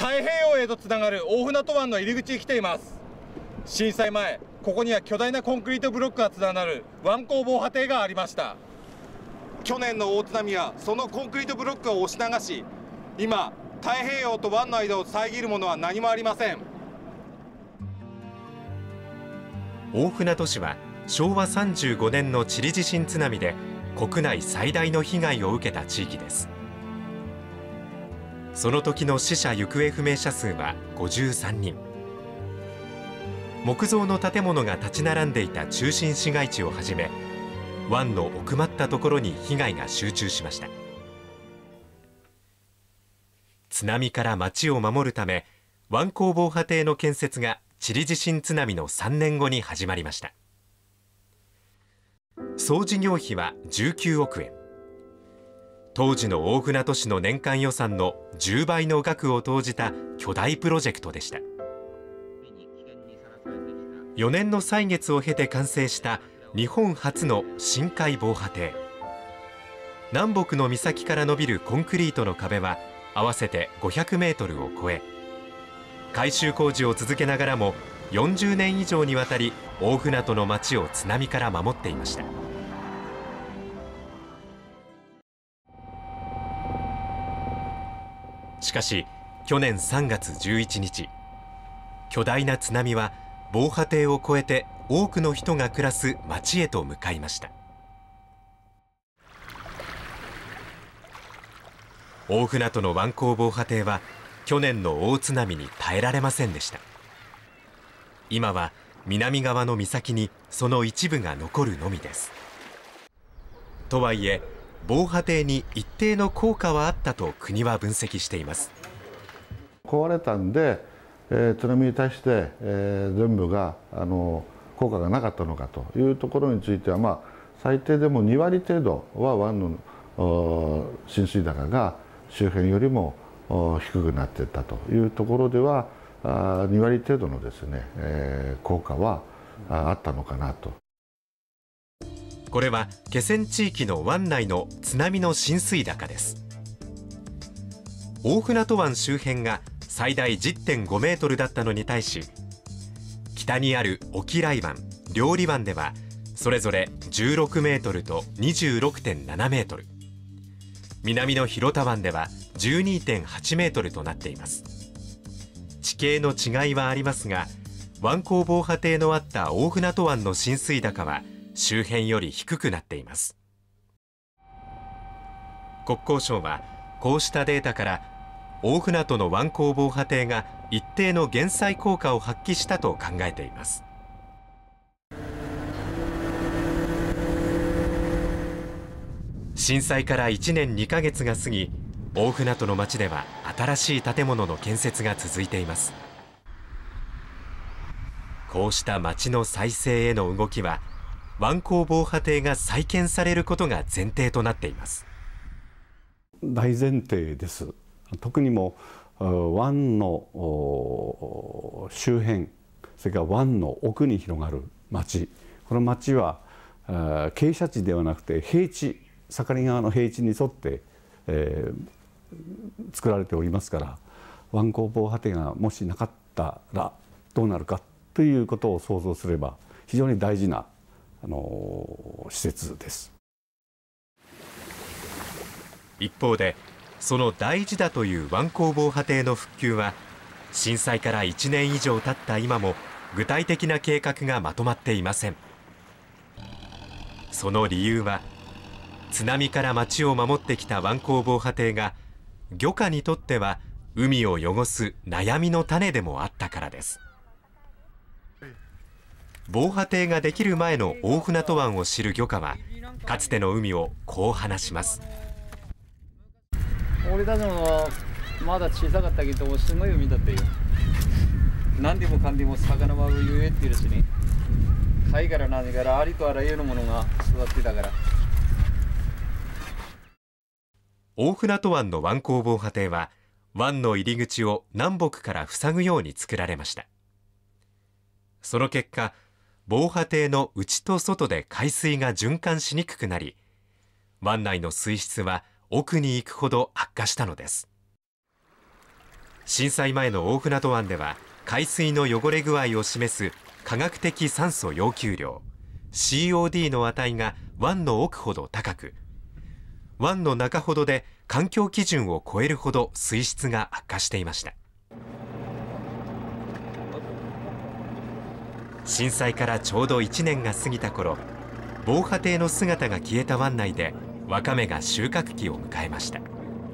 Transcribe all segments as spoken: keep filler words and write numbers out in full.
太平洋へとつながる大船渡湾の入り口に来ています。震災前、ここには巨大なコンクリートブロックが連なる湾口防波堤がありました。去年の大津波はそのコンクリートブロックを押し流し、今太平洋と湾の間を遮るものは何もありません。 大船渡市はしょうわさんじゅうごねんのチリ地震津波で国内最大の被害を受けた地域です。その時の死者・行方不明者数はごじゅうさんにん。木造の建物が立ち並んでいた中心市街地をはじめ、湾の奥まったところに被害が集中しました。津波から町を守るため、湾口防波堤の建設がチリ地震津波のさんねんごに始まりました。総事業費はじゅうきゅうおくえん。当時の大船渡市の年間予算のじゅうばいの額を投じた巨大プロジェクトでした。よねんの歳月を経て完成した日本初の深海防波堤。南北の岬から伸びるコンクリートの壁は合わせてごひゃくメートルを超え、改修工事を続けながらもよんじゅうねん以上にわたり大船渡の町を津波から守っていました。しかし去年さんがつじゅういちにち、巨大な津波は防波堤を越えて多くの人が暮らす町へと向かいました。大船渡の湾口防波堤は去年の大津波に耐えられませんでした。今は南側の岬にその一部が残るのみです。とはいえ防波堤に一定の効果はあったと国は分析しています。 壊れたんで、えー、津波に対して、えー、全部があの効果がなかったのかというところについては、まあ、最低でもにわり程度は湾の浸水高が周辺よりも低くなっていったというところでは、にわり程度のですね、えー、効果はあったのかなと。 これは気仙地域の湾内の津波の浸水高です。大船渡湾周辺が最大 じゅってんごメートルだったのに対し、北にある沖来湾、両里湾ではそれぞれじゅうろくメートルと にじゅうろくてんななメートル、南の広田湾では じゅうにてんはちメートルとなっています。地形の違いはありますが、湾口防波堤のあった大船渡湾の浸水高は周辺より低くなっています。国交省はこうしたデータから大船渡の湾口防波堤が一定の減災効果を発揮したと考えています。震災からいちねんにかげつが過ぎ、大船渡の町では新しい建物の建設が続いています。こうした町の再生への動きは湾口防波堤が再建されることが前提となっています。 大前提です。特にも湾の周辺、それから湾の奥に広がる町、この町は傾斜地ではなくて平地、盛り川の平地に沿って、えー、作られておりますから、湾口防波堤がもしなかったらどうなるかということを想像すれば非常に大事なあの施設です。 一方でその大事だという湾口防波堤の復旧は震災からいちねん以上経った今も具体的な計画がまとまっていません。その理由は津波から町を守ってきた湾口防波堤が漁家にとっては海を汚す悩みの種でもあったからです。防波堤ができる前の大船渡湾を知る漁家はかつての海をこう話します。 俺たちもまだ小さかったけどすごい海だったよ。何でもかんでも魚は泳いでるしね、貝から何からありとあらゆるものが育ってたから。 大船渡湾の湾口防波堤は湾の入り口を南北から塞ぐように作られました。その結果、防波堤の内と外で海水が循環しにくくなり、湾内の水質は奥に行くほど悪化したのです。 震災前の大船渡湾では海水の汚れ具合を示す科学的酸素要求量 シーオーディー の値が湾の奥ほど高く、湾の中ほどで環境基準を超えるほど水質が悪化していました。震災からちょうどいちねんが過ぎた頃、防波堤の姿が消えた湾内でワカメが収穫期を迎えました。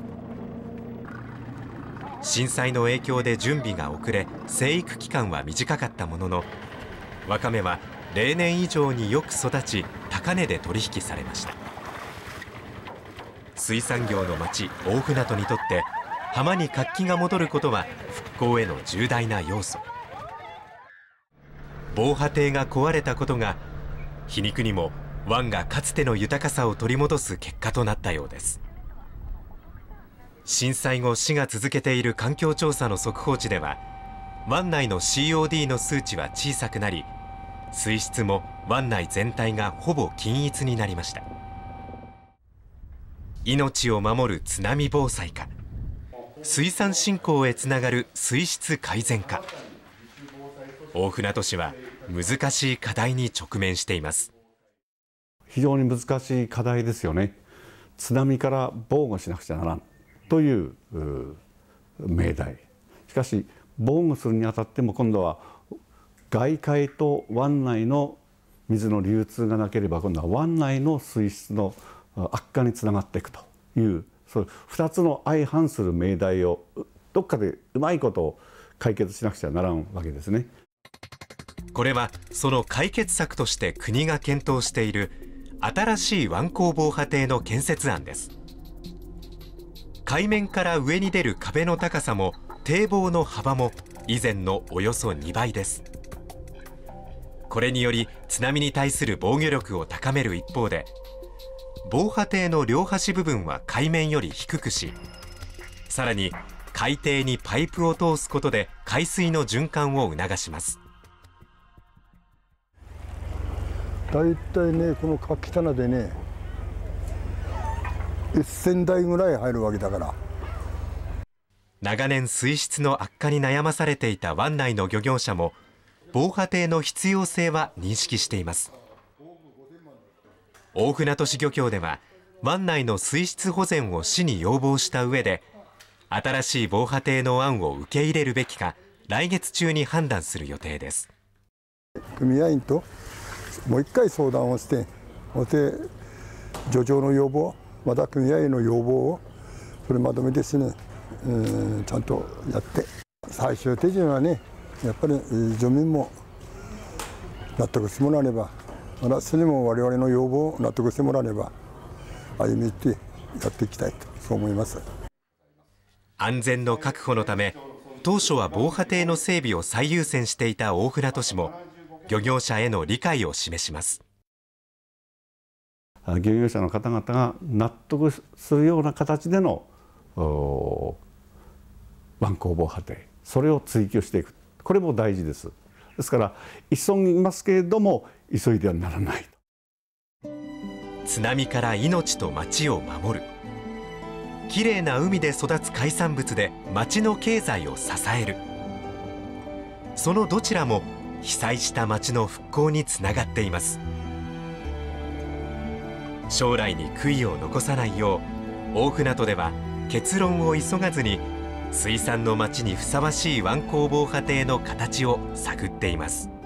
震災の影響で準備が遅れ、生育期間は短かったものの、ワカメは例年以上によく育ち、高値で取引されました。水産業の町大船渡にとって浜に活気が戻ることは復興への重大な要素。防波堤が壊れたことが皮肉にも湾がかつての豊かさを取り戻す結果となったようです。震災後市が続けている環境調査の速報値では、湾内の シーオーディー の数値は小さくなり、水質も湾内全体がほぼ均一になりました。命を守る津波防災か、水産振興へつながる水質改善か、大船渡市は難しい課題に直面しています。 非常に難しい課題ですよね。津波から防護しなくちゃならんという命題。しかし防護するにあたっても今度は外海と湾内の水の流通がなければ、今度は湾内の水質の悪化につながっていくという、そういうふたつの相反する命題をどっかでうまいことを解決しなくちゃならんわけですね。 これはその解決策として国が検討している新しい湾口防波堤の建設案です。海面から上に出る壁の高さも堤防の幅も以前のおよそにばいです。これにより津波に対する防御力を高める一方で、防波堤の両端部分は海面より低くし、さらに海底にパイプを通すことで海水の循環を促します。 だいたいね、この柿棚でねせんだいぐらい入るわけだから。 長年水質の悪化に悩まされていた湾内の漁業者も防波堤の必要性は認識しています。大船渡市漁協では湾内の水質保全を市に要望した上で、新しい防波堤の案を受け入れるべきか来月中に判断する予定です。 組合員ともう一回相談をして、そして漁場の要望、また組合員の要望をそれまとめてですね、うん、ちゃんとやって、最終手順はね、やっぱり住民も納得してもらえれば、また市にも我々の要望を納得してもらえれば歩み寄ってやっていきたいと、そう思います。 安全の確保のため、当初は防波堤の整備を最優先していた大船渡市も漁業者への理解を示します。 漁業者の方々が納得するような形での湾口防波堤、それを追求していく、これも大事です。ですから急ぎますけれども急いではならない。 津波から命と町を守る、きれいな海で育つ海産物で町の経済を支える、そのどちらも被災した町の復興につながっています。将来に悔いを残さないよう、大船渡では結論を急がずに水産の町にふさわしい湾口防波堤の形を探っています。